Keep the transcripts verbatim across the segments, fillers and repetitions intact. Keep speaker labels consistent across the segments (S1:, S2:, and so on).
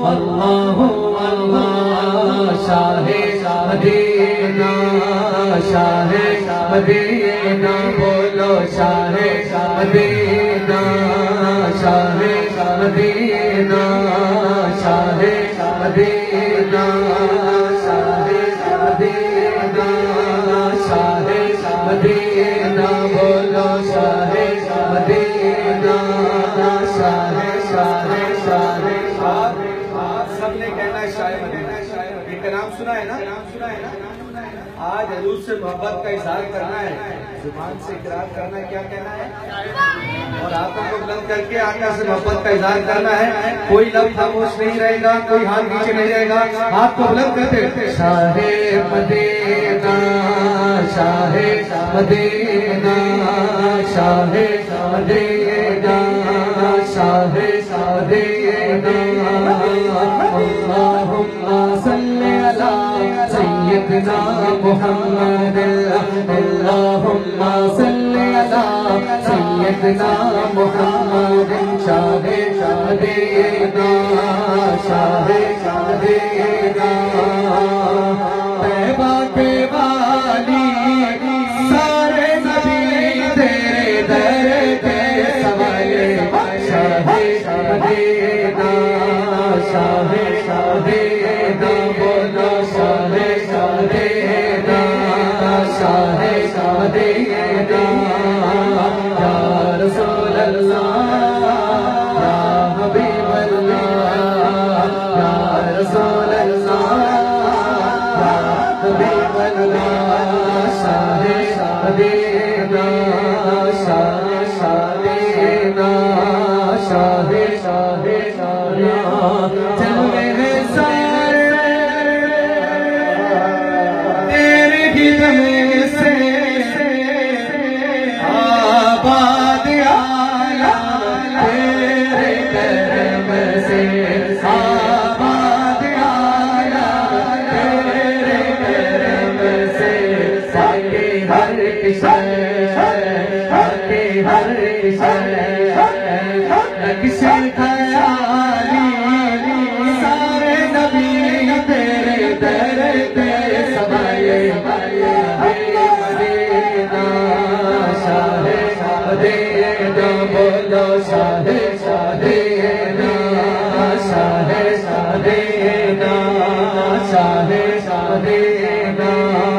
S1: اللہ اللہ شاہ مدینہ شاہ مدینہ بولو شاہ مدینہ شاہ مدینہ شاہ مدینہ شاہ مدینہ شاہ مدینہ بولو شاہ مدینہ شاہ شاہ شاہ
S2: سب نے کہنا ہے شاہ مدینہ. ان کا نام سنا ہے نا؟ آج حضور سے محبت کا اظہار کرنا ہے، زبان سے اقرار کرنا ہے، کیا کہنا ہے؟ اور ہاتھوں کو بلند کر کے آقا سے محبت کا اظہار کرنا ہے. کوئی لفظ خاموش نہیں رہے گا، کوئی ہاتھ نیچے نہیں رہے گا. ہاتھ کو بلند کرتے
S1: شاہ مدینہ شاہ مدینہ شاہ مدینہ شاہ مدینہ اللہم صلی علی سیدنا محمد اللہم صلی علی سیدنا محمد شاہ مدینہ شاہ مدینہ طیبہ کے والی سارے نبی تیرے در کے سوائے شاہ مدینہ شاہ مدینہ بولو شاہ مدینہ شاہ مدینہ یا رسول اللہ یا حبیب اللہ یا رسول اللہ حبیب اللہ شاہ مدینہ شاہ مدینہ شاہ مدینہ جلوے ہیں سارے تیرے ہی دمے سے آباد عالم تیرے کرم سے آباد عالم تیرے کرم سے ساکے ہر کشن ساکے ہر کشن نقش خیالی سارے نبی تیرے در تیرے سوائے مدینہ شاہ مدینہ بولو شاہ مدینہ شاہ مدینہ شاہ مدینہ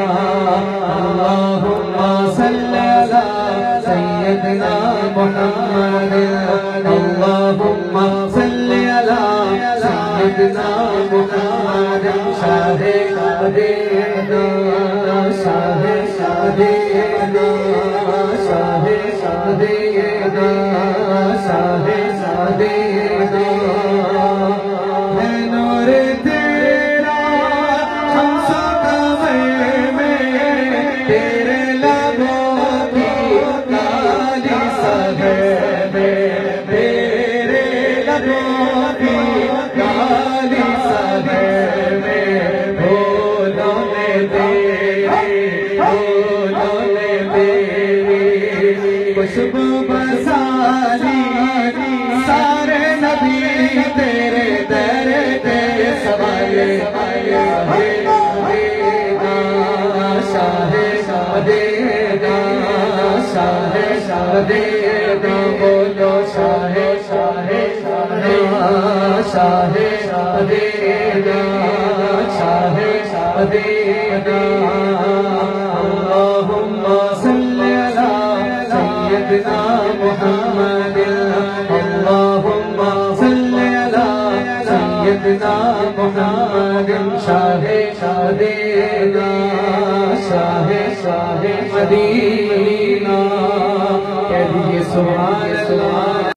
S1: اللہم صلی علی سیدنا محمد اللہم صلی علی سیدنا محمد شاہ مدینہ شاہ مدینہ شاہ مدینہ شاہ مدینہ ہے نور تیرا شمس و قمر میں تیرے لبوں کی کالی سبے میں تیرے لبوں کی کالی سبے میں بھولوں نے تیری بھولوں نے تیری خوشبو بسالی سارے نبی تیرے در تیرے سوائے مدینہ شاہ مدینہ شاہ مدینہ بولو شاہ مدینہ شاہ مدینہ شاہ مدینہ اللہم صلی علی سیدنا محمد اللہم صلی علی سیدنا محمد شاہ مدینہ شاہ مدینہ کہہ دیئے سبحان اللہ.